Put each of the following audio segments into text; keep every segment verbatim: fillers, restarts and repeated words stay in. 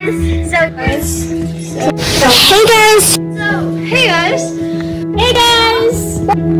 So guys, so, hey guys, so hey guys, hey guys.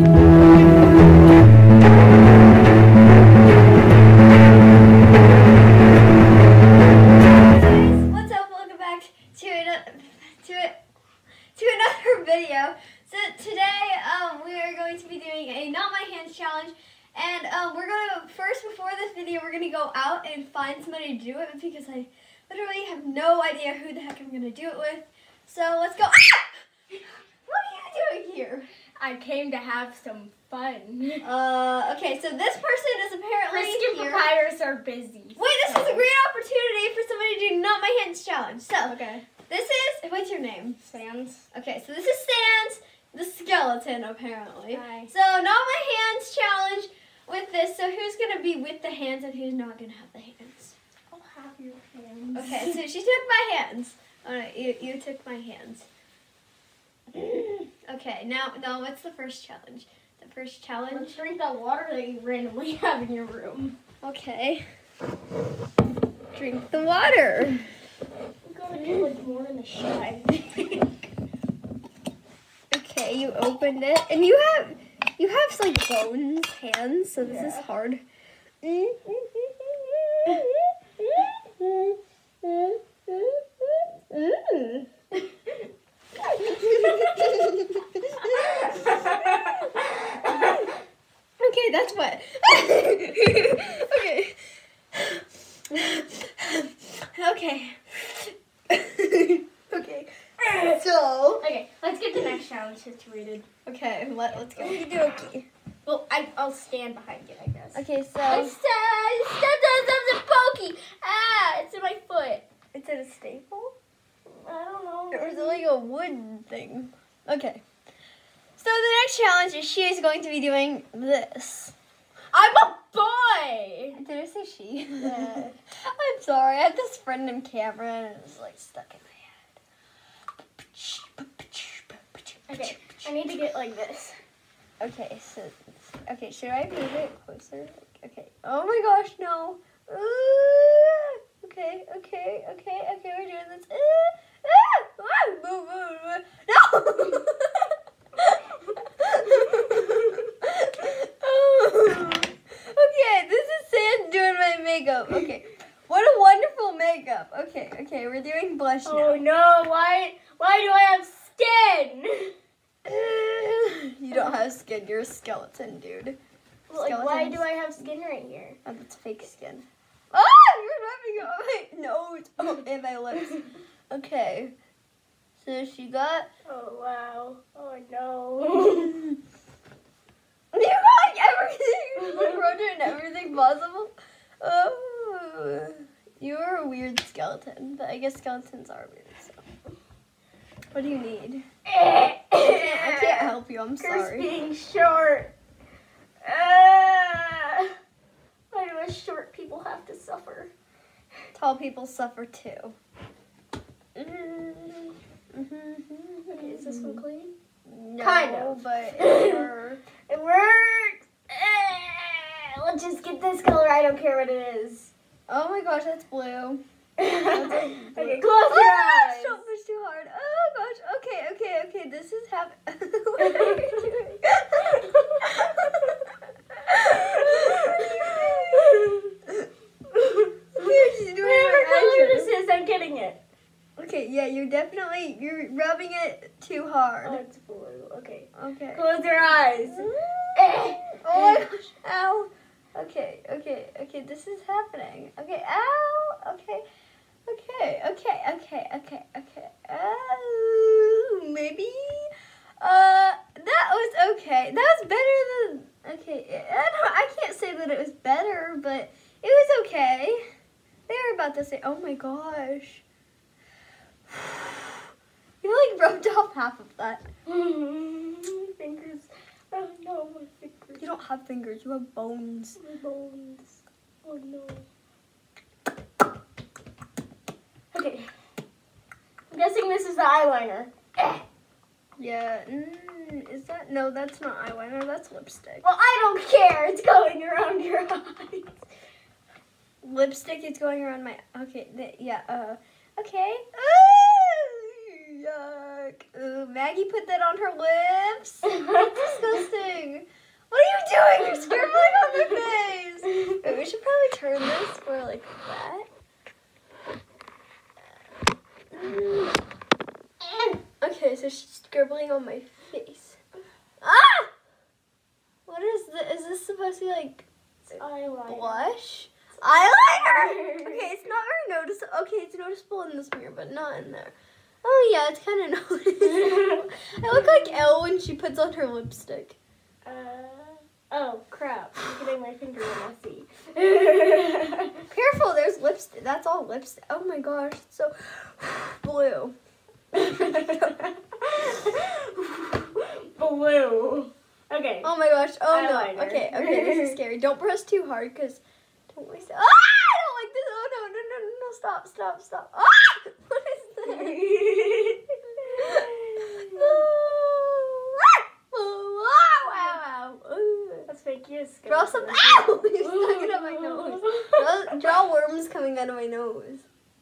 What's up? Welcome back to another to it to another video. So today, um, we are going to be doing a not my hands challenge, and um, we're gonna first before this video, we're gonna go out and find somebody to do it because I literally have no idea who the heck I'm gonna do it with. So let's go. Ah! What are you doing here? I came to have some fun. Uh, okay, so this person is apparently Frisky here. Papyrus are busy. Wait, this is a great opportunity for somebody to do not my hands challenge. So, Okay. this is, what's your name? Sans. Okay, so this is Sans, the skeleton apparently. Hi. So, not my hands challenge with this. So, who's gonna be with the hands and who's not gonna have the hands? I'll have your hands. Okay, so she took my hands. All right, you, you took my hands. Okay, now, now what's the first challenge? The first challenge? Let's drink that water that you randomly have in your room. Okay. Drink the water. I'm gonna do like more in the shy. Okay, you opened it, and you have you have like bones hands, so this Yeah. is hard. Mm. Okay, that's wet. Okay. Okay. Okay. So. Okay, let's get the next challenge situated. Okay, let, let's go. Okey-dokey. Well, I, I'll stand behind it, I guess. Okay, so. I said, stepped on something pokey. Ah, it's in my foot. Is it a staple? I don't know. Or is it like a wood thing? Okay. So the next challenge is she is going to be doing this. I'm a boy. Did I say she? Yeah. I'm sorry. I have this friend named Cameron and it's like stuck in my head. Okay, I need to get like this. Okay, so okay, should I move it closer? Okay. Oh my gosh, no. Uh, okay, okay, okay, okay, we're doing this. Uh, ah, ah, move, move, move. No. Okay, this is Sam doing my makeup. Okay, what a wonderful makeup. Okay, okay, we're doing blush now. Oh no, why why do I have skin? You don't have skin, you're a skeleton, dude. Like, why Skeletons. do I have skin right here? Oh, that's fake skin. Ah, you're rubbing it on my nose. Oh, and my lips. Okay, so she got... Oh wow. Oh no. You got everything. You wrote it and everything possible. Oh, you're a weird skeleton, but I guess skeletons are weird, so. What do you need? I can't, I can't help you, I'm Chris sorry. being short. Uh, why do us short people have to suffer? Tall people suffer too. Mm-hmm. Okay, is this one clean? No, Kind of. but it worked. It worked. Eh, let's just get this color. I don't care what it is. Oh my gosh, that's blue. Okay, Okay, close oh your my gosh, eyes. don't push too hard. Oh gosh, okay, okay, okay, this is happening. What are you doing? She's doing Whatever her color eyes. this is, I'm getting it. Okay, yeah, you're definitely, you're rubbing it too hard. Oh, it's blue. Okay. Okay. Close your eyes. Oh my gosh, ow. Okay, okay, okay, this is happening. Okay, ow, okay, okay, okay, okay, okay, okay. Oh, maybe, uh, that was okay. That was better than, okay, I, don't, I can't say that it was better, but it was okay. They were about to say, oh my gosh. You like rubbed off half of that. Fingers. Oh no, my fingers. You don't have fingers, you have bones. My bones. Oh no. Okay. I'm guessing this is the eyeliner. Eh. Yeah, mm, is that, no, that's not eyeliner, that's lipstick. Well, I don't care. It's going around your eyes. Lipstick is going around my, okay, th yeah, uh, Okay. Ooh, yuck. Ooh, Maggie put that on her lips. That's disgusting. What are you doing? You're scribbling on my face. Wait, we should probably turn this for like that. Okay, so she's scribbling on my face. Ah! What is this? Is this supposed to be like Eyeliner. blush? Eyeliner! Okay, it's not very noticeable. Okay, it's noticeable in this mirror, but not in there. Oh yeah, it's kind of noticeable. I look like Elle when she puts on her lipstick. Uh, oh, crap. I'm getting my finger messy. Careful, there's lipstick. That's all lipstick. Oh my gosh, it's so blue. Blue. Okay. Oh my gosh. Oh Eyeliner. no. Okay, okay, this is scary. Don't press too hard because don't waste it. Ah! I don't like this. Oh no, no, no, no, no. Stop, stop, stop. Ah! What is that? Oh, wow, wow. Ooh. Let's make you a skeleton. Draw some. Ow! You stuck it up my nose. Draw, draw worms coming out of my nose.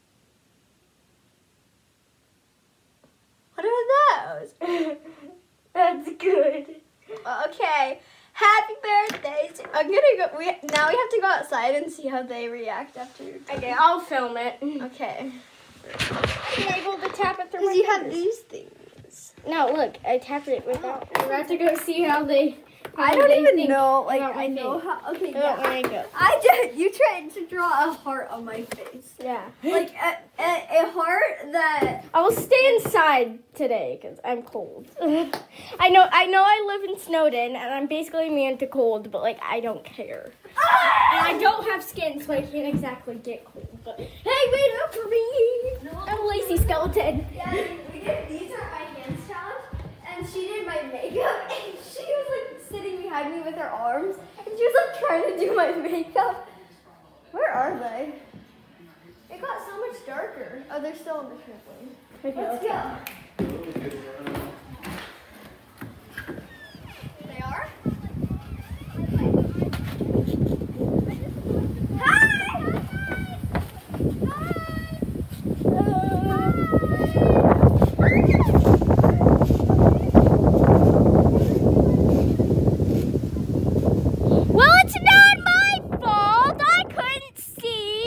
What are those? That's good. Okay. Happy birthday. To, I'm gonna go. We now we have to go outside and see how they react after. You're done. Okay, I'll film it. Okay. I'm able to tap it through my Because you have fingers. these things. No, look, I tapped it without. We're about to go see how they. How I don't they even think know. Like about my I know face. how. Okay. About Yeah. my makeup. I did. You tried to draw a heart on my face. Yeah. Like a, a, a heart that. I will stay inside today because I'm cold. I know. I know. I live in Snowden, and I'm basically immune to cold, but like I don't care. And I don't have skin, so I can't exactly get cold. But hey, wait up for me! I'm a lazy skeleton. Yeah, we did. These are my hands challenge, and she did my makeup, and she was like sitting behind me with her arms, and she was like trying to do my makeup. Where are they? It got so much darker. Oh, they're still on the trampoline. Okay, Let's okay. go. They are? Hi! Well, it's not my fault. I couldn't see.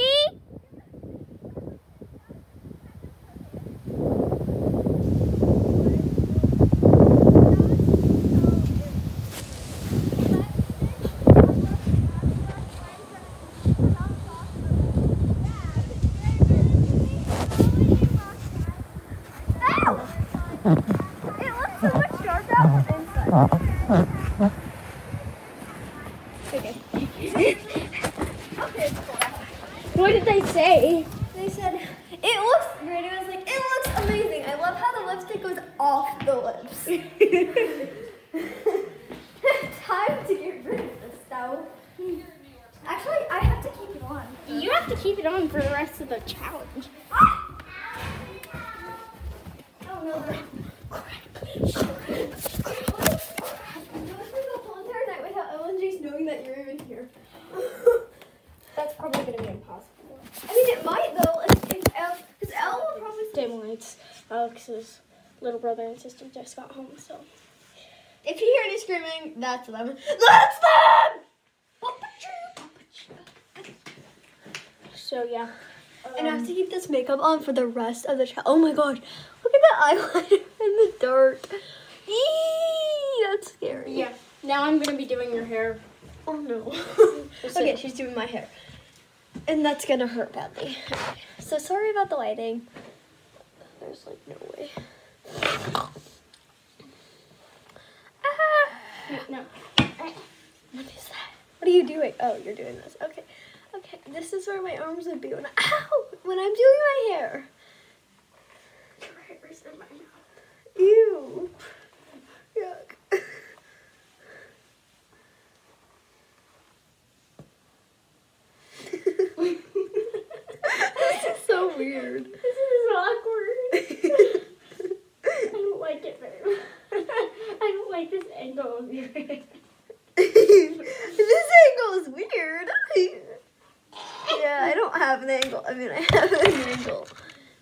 Ow! It looks so much darker on the inside. Okay. Okay, cool. What did they say? They said, it looks great. It was like, it looks amazing. I love how the lipstick goes off the lips. Time to get rid of this stuff. Actually, I have to keep it on. You have to keep it on for the rest of the challenge. Oh no, the whole entire night without L and J's knowing that you're even here. That's probably going to be impossible. I mean, it might though. If, if L, because L will probably. Dim lights. Alex's little brother and sister just got home, so. If you hear any screaming, that's them. That's them! So, yeah. And I have to keep this makeup on for the rest of the child. Oh my gosh. Look at that eyeliner in the dark. Eee, that's scary. Yeah. Now I'm going to be doing your hair. Oh no. So- Okay, she's doing my hair. And that's gonna hurt badly. Okay. So sorry about the lighting. There's like no way. Ah. No. What is that? What are you doing? Oh, you're doing this. Okay. Okay, this is where my arms would be when I, ow, when I'm doing my hair. Your hair is in my mouth. Ew. Yuck. This is so weird. This is awkward. I don't like it very much. I don't like this angle of your hair. This angle is weird. Yeah, I don't have an angle. I mean, I have an angle.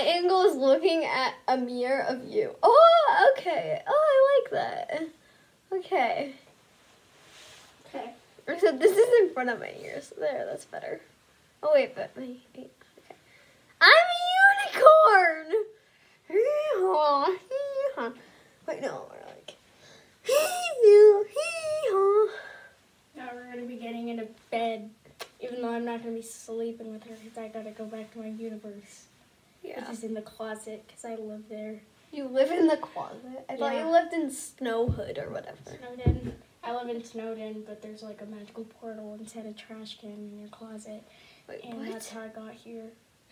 angle is looking at a mirror of you. Oh, okay. Oh, I like that. Okay. Okay. Except this is in front of my ears. There, that's better. Oh, wait, but my... Okay. I'm a unicorn! Hee-haw, hee-haw. Wait, no, we're like... Hee-haw, hee-haw. Now we're going to be getting into bed, even though I'm not going to be sleeping with her because I got to go back to my universe. Yeah. Which is in the closet because I live there. You live in the closet? I thought Yeah. you lived in Snowhood or whatever. Snowden. I live in Snowden, but there's like a magical portal inside a trash can in your closet. Wait, And what? that's how I got here.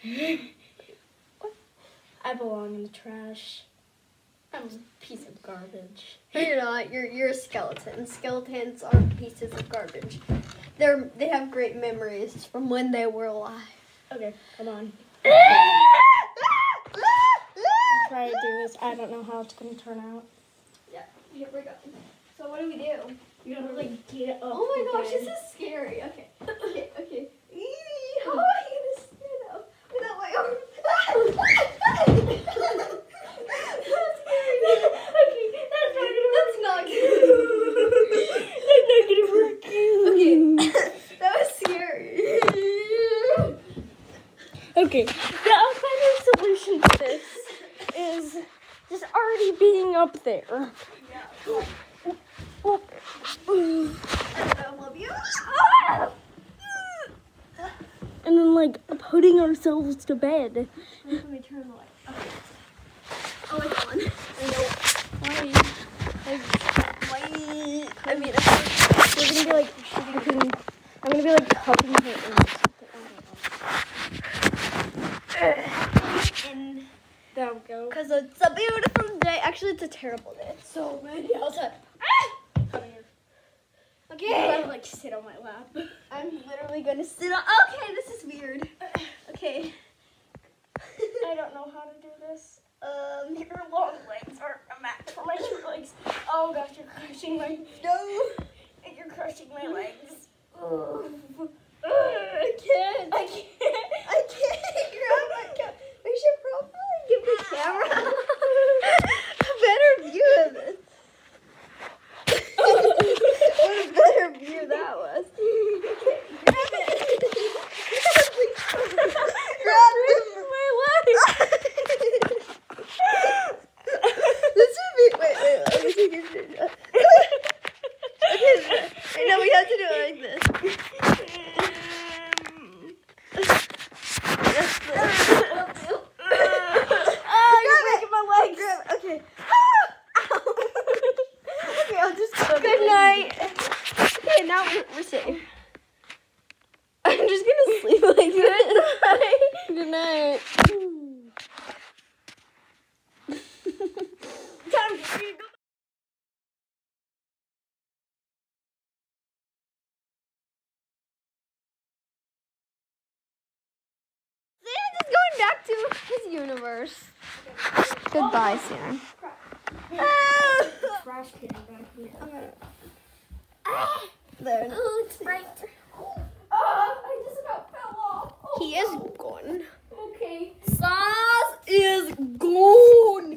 I belong in the trash. I'm a piece of garbage. No, you're not. You're you're a skeleton. Skeletons aren't pieces of garbage. They're they have great memories from when they were alive. Okay, come on. Try to do this. I don't know how it's gonna turn out. Yeah, here we go. So what do we do? You gotta like get up. Oh my gosh, again. this is scary. Okay, okay, okay. Eee, how am I gonna stand up without my arm? That's scary. Okay, that's not gonna That's not good. That's not gonna work. Okay, that was scary. Okay, the better solution to this is just already being up there. I love you. And then like putting ourselves to bed. Let me turn the light. Okay. Oh, it's on. I know. Why? Why? I mean, We're gonna be like shooting. I'm gonna be like cupping her in something. I don't know. There we go. because it's a beautiful day. Actually, it's a terrible day. It's so windy outside. Come here. You Okay. gotta like sit on my lap. I'm literally gonna sit on. Okay, this is weird. Okay. I don't know how to do this. Um. Your long legs are a match for my short legs. Oh gosh, you're crushing my. No. You're crushing my legs. Oh. I can't. I can't. I can't grab my camera. We should probably give the camera a better view of this. What a better view that was. Okay, grab it. Grab it. my legs. This should be. Wait, wait. Let me take a screenshot. Okay, wait, no, we have to do it like this. That's the. Oh, you're breaking my legs. Grab it. Okay. Ow. Okay, I'll just. Good night. Okay, now we're, we're safe. I'm just gonna sleep like this. Good night. Time for you to go. Santa's going back to his universe. Goodbye, Santa. Trash can back here. There. Oh, it's bright. Oh, I just about fell off. He is gone. Okay. Saz is gone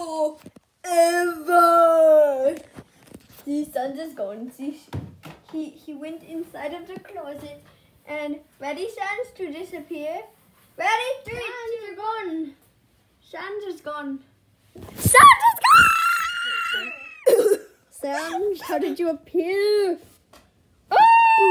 forever. See, Sans is gone. See, he he went inside of the closet and ready, Sans, to disappear. Ready, three, two, you're gone. Sans is gone. Sans is gone. Sans, how did you appear? Oh!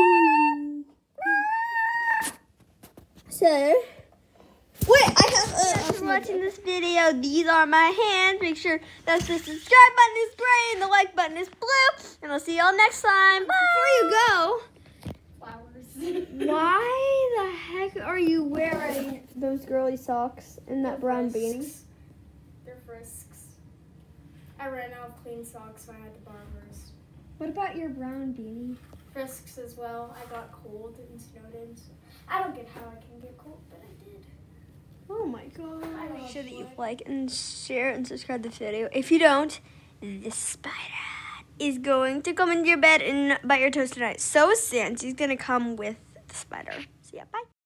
So, wait, I have. Uh, Thanks for watching this video. These are my hands. Make sure that the subscribe button is gray and the like button is blue. And I'll see y'all next time. Bye. Before you go, Flowers. why the heck are you wearing those girly socks and that brown beanie? Frisks. They're frisks. I ran out of clean socks, so I had to borrow hers. What about your brown beanie? Frisks as well. I got cold in Snowden. So I don't get how I can get cold, but I did. Oh my god. I Make love sure that you blood. like and share and subscribe to this video. If you don't, this spider is going to come into your bed and bite your toes tonight. So is Santa's gonna come with the spider. So yeah, bye.